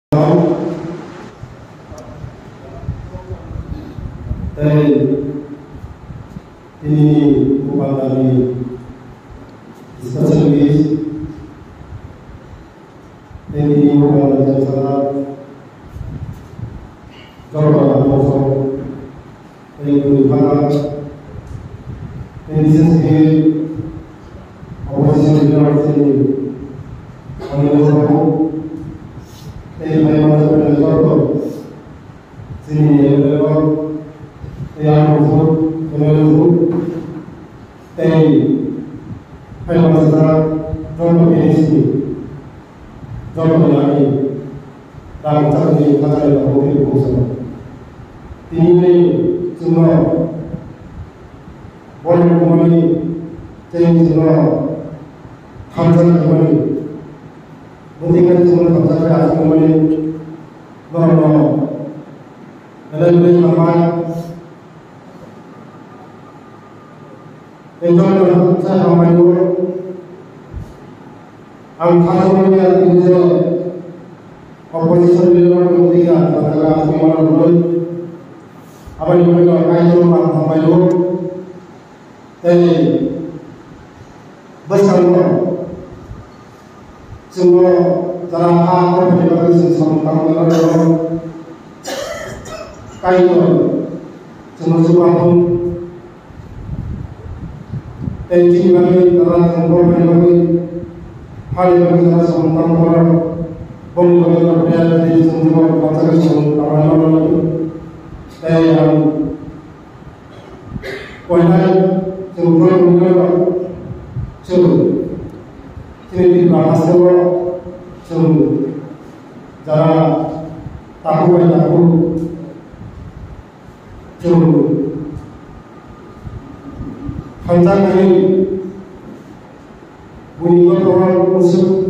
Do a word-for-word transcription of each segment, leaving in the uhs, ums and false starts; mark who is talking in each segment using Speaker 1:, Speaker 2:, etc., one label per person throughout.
Speaker 1: Dan ini bukan dari spesialis, dan ini bukan dari salah kalau kosong, dan itu bukan ini sendiri oposisi di sini, kami bersama, ini memang sebenarnya contoh sini adalah yang masuk menuju tei hanya masalah contoh ini contoh yang ini dalam cara ini kata yang mungkin berusaha ini semua boleh kembali jadi semua hamzah kembali mungkin semua hamzah kembali normal dalam berjalan Enjoy saya ramai dulu. Angkasa yang tinggal oposisi di luar kementerian adalah semua orang apa yang mereka kaji rumah ramai dulu. Jadi bersama semua cara apa yang dilakukan sama orang orang kaji semua semua pun Ejin bagi orang yang berani bagi hal yang kita sementara orang bom bagi berada di semua pasar semua orang orang itu yang wanita semua orang semua ini bahasa semua semua cara tahu dan tahu semua Hamzah kami bunyi orang musuh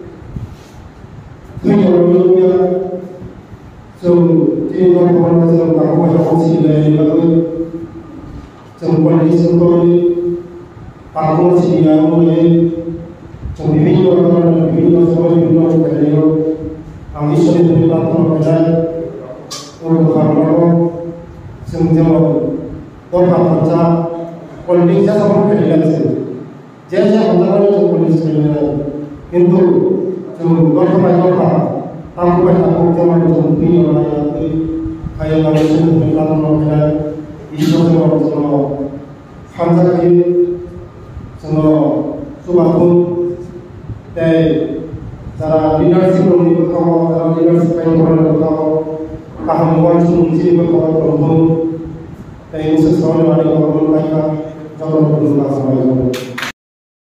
Speaker 1: punya orangnya so ini orang yang tahu ada opsi lain lagi semua di semua tahu sih yang mulai so ini orang ini semua ini orang kerja kami sudah beritahu kepada orang orang semua orang kerja politik saya sama keadilan sih. Jadi saya mengatakan itu politik keadilan. Itu cuma kalau banyak orang, tahu banyak orang cuma cuma orang yang kayak kami sudah beritahu kepada isu semua semua hamzah ini semua subahun dan cara leadership ini berkau, cara leadership yang berkau, kehamuan sumsi berkau berkau, dan sesuatu yang ada dalam mereka. Kalau belum